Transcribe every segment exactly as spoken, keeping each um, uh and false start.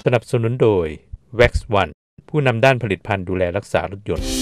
นับสนุนโดย แว็กซ์ วัน ผู้นำด้านผลิตภัณฑ์ดูแลรักษารถยนต์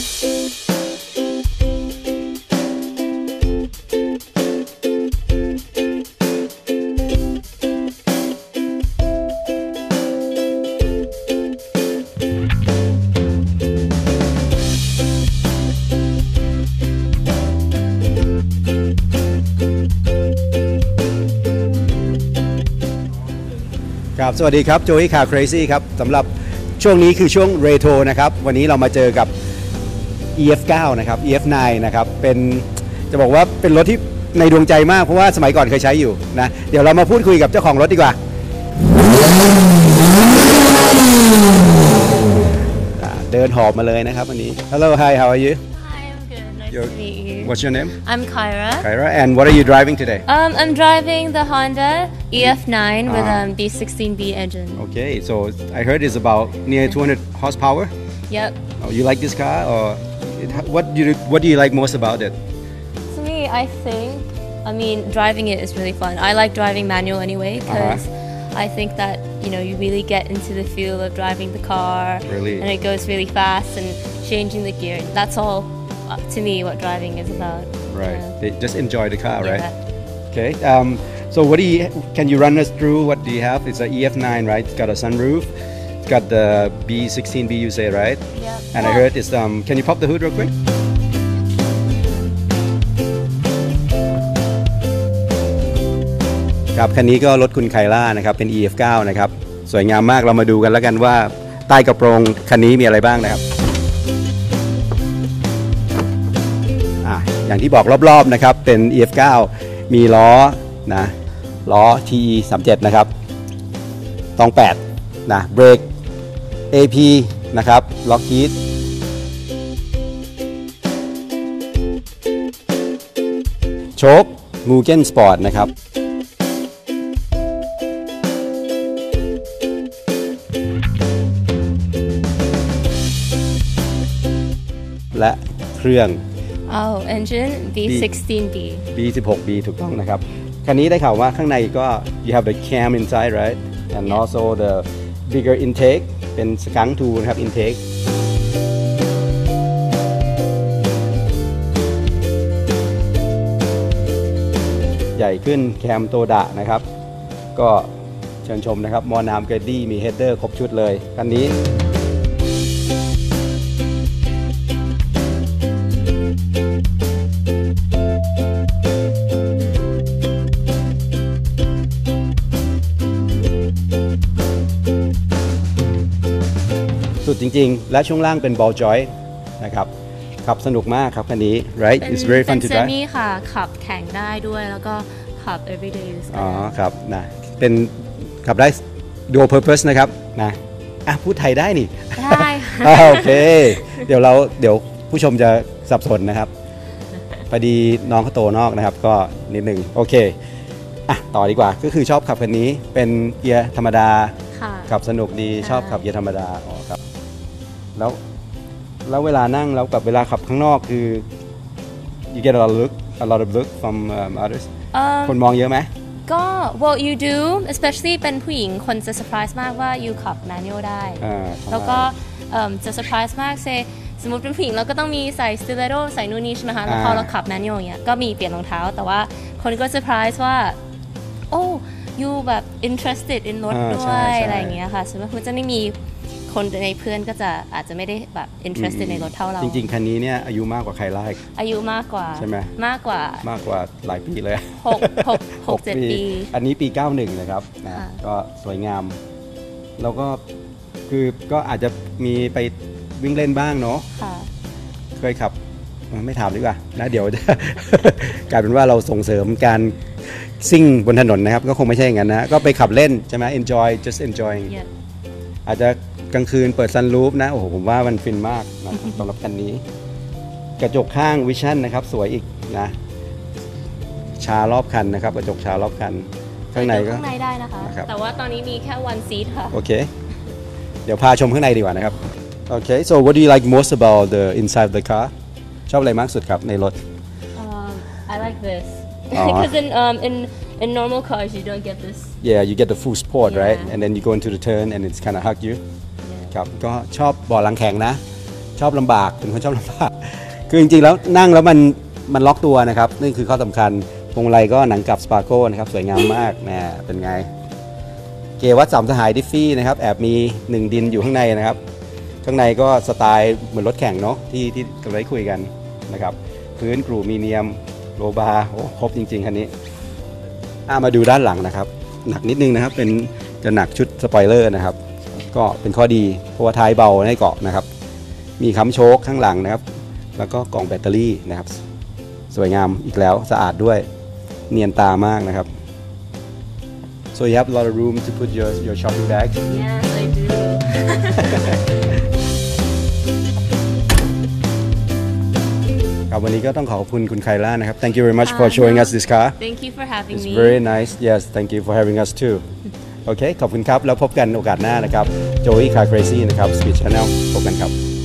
ครับสวัสดีครับโจอี้คาร์เครซี่ครับสำหรับช่วงนี้คือช่วงเรโทรนะครับวันนี้เรามาเจอกับ อี เอฟ ไนน์ นะครับ อี เอฟ ไนน์ นะครับเป็นจะบอกว่าเป็นรถที่ในดวงใจมากเพราะว่าสมัยก่อนเคยใช้อยู่นะเดี๋ยวเรามาพูดคุยกับเจ้าของรถดีกว่าเดินหอบมาเลยนะครับวันนี้ Hello hi how are you Hi I'm good nice to meet you What's your name I'm Kyra Kyra and what are you driving today um I'm driving the Honda อี เอฟ ไนน์ with um B sixteen B engine Okay so I heard it's about near two hundred horsepower Yep Oh you like this car or it, what do you what do you like most about it To me I think I mean driving it is really fun I like driving manual anyway because uh-huh. I think that you know you really get into the feel of driving the car really and it goes really fast and changing the gear that's all uh, to me what driving is about right yeah. they just enjoy the car right yeah. okay um so what do you can you run us through what do you have it's a E F ไนน์ right it's got a sunroof it's got the B sixteen B you say right yeah and I heard it's um can you pop the hood real quickครับคันนี้ก็รถคุณไคล่านะครับเป็น อี เอฟ ไนน์ นะครับสวยงามมากเรามาดูกันแล้วกันว่าใต้กระโปรงคันนี้มีอะไรบ้างนะครับอ่ะอย่างที่บอกรอบๆนะครับเป็น อี เอฟ ไนน์ มีล้อนะล้อ ที อี สามสิบเจ็ด นะครับตองแปดนะเบรก เอ พี นะครับล็อกฮีทโชคมูเก้นสปอร์ตนะครับและเครื่อง Oh engine B sixteen B B สิบหก B ถูกต้องนะครับคันนี้ได้ข่าวว่าข้างในก็ you have the cam inside right and yeah. also the bigger intake เป็น skunk two นะครับ intake ใหญ่ขึ้นแคมโตดะนะครับก็เชิญชมนะครับมอน้ำเกรดดี้มี header ครบชุดเลยคันนี้สุดจริงๆและช่วงล่างเป็น ball joint นะครับขับสนุกมากครับคันนี้ right it's very fun to drive เป็นเซมิค่ะขับแข่งได้ด้วยแล้วก็ขับ everyday use อ๋อครับนะเป็นขับได้ dual purpose นะครับนะอ่ะพูดไทยได้นี่ได้โอเคเดี๋ยวเราเดี๋ยวผู้ชมจะสับสนนะครับพอดีน้องเขาโตนอกนะครับก็นิดหนึ่งโอเคอ่ะต่อดีกว่าก็คือชอบขับคันนี้เป็นเกียร์ธรรมดาขับสนุกดีชอบขับเกียร์ธรรมดาอ๋อครับแล้วแล้วเวลานั่งแล้วกับเวลาขับข้างนอกคือ you get a lot of look a lot of look from um, others คนมองเยอะไหมก็ well you do especially เป็นผู้หญิงคนจะ surprise มากว่า you ขับ manual ได้แล้วก็จะ surprise มาก say สมมติเป็นผู้หญิงเราก็ต้องมีใส่ stiletto ใส่นู่นนี่ใช่ไหมคะแล้วพอเราขับ manual อย่างเงี้ยก็มีเปลี่ยนรองเท้าแต่ว่าคนก็ surprise ว่า oh you แบบ interested in รถด้วยอะไรอย่างเงี้ยค่ะสมมติจะไม่มีคนในเพื่อนก็จะอาจจะไม่ได้แบบ interested ในรถเท่าเราจริงๆคันนี้เนี่ยอายุมากกว่าใครไล่อายุมากกว่าใช่ไหมมากกว่ามากกว่าหลายปีเลยหก หก หก เจ็ดปีอันนี้ปีเก้าสิบเอ็ดนะครับนะก็สวยงามแล้วก็คือก็อาจจะมีไปวิ่งเล่นบ้างเนาะเคยขับไม่ถามดีกว่านะเดี๋ยวจะกลายเป็นว่าเราส่งเสริมการซิ่งบนถนนนะครับก็คงไม่ใช่อย่างนั้นนะก็ไปขับเล่นใช่ไหม enjoy just enjoying อาจจะกลางคืนเปิดซันรูฟนะโอ้โหผมว่ามันฟินมากนะสำหรับคันนี้กระจกข้างวิชั่นนะครับสวยอีกนะชารอบคันนะครับกระจกชารอบคันข้างในก็ข้างในได้นะคะแต่ว่าตอนนี้มีแค่ one seat ค่ะโอเคเดี๋ยวพาชมข้างในดีกว่านะครับโอเค so what do you like most about the inside of the car ชอบอะไรมากสุดครับในรถ um, I like this because in um in in normal cars you don't get this yeah you get the full support Yeah. right and then you go into the turn and it's kind of hug you ครับก็ชอบเบาะหลังแข็งนะชอบลำบากเป็นคนชอบลำบากคือจริงๆแล้วนั่งแล้วมันมันล็อกตัวนะครับนี่คือข้อสำคัญพวงมาลัยก็หนังกลับสปาโก้นะครับสวยงามมากนะเป็นไงเกียร์วัดสามสหายดิฟฟี่นะครับแอบมีหนึ่งดินอยู่ข้างในนะครับข้างในก็สไตล์เหมือนรถแข่งเนาะที่ที่เราได้คุยกันนะครับพื้นกรูมีเนียมโลบาร์โอ้ครบจริงๆคันนี้อ่ามาดูด้านหลังนะครับหนักนิดนึงนะครับเป็นจะหนักชุดสปอยเลอร์นะครับก็เป็นข้อดีเพราะว่าท้ายเบาให้เกาะนะครับมีค้ำโชคข้างหลังนะครับแล้วก็กล่องแบตเตอรี่นะครับสวยงามอีกแล้วสะอาดด้วยเนียนตามากนะครับ so you have a lot of room to put your your shopping bag yes I do ครับวันนี้ก็ต้องขอบคุณคุณไคล่านะครับ thank you very much for showing us this car thank you for having it's me very nice yes thank you for having us too โอเคขอบคุณครับแล้วพบกันโอกาสหน้านะครับ Joey Car Crazy นะครับ Speed Channel พบกันครับ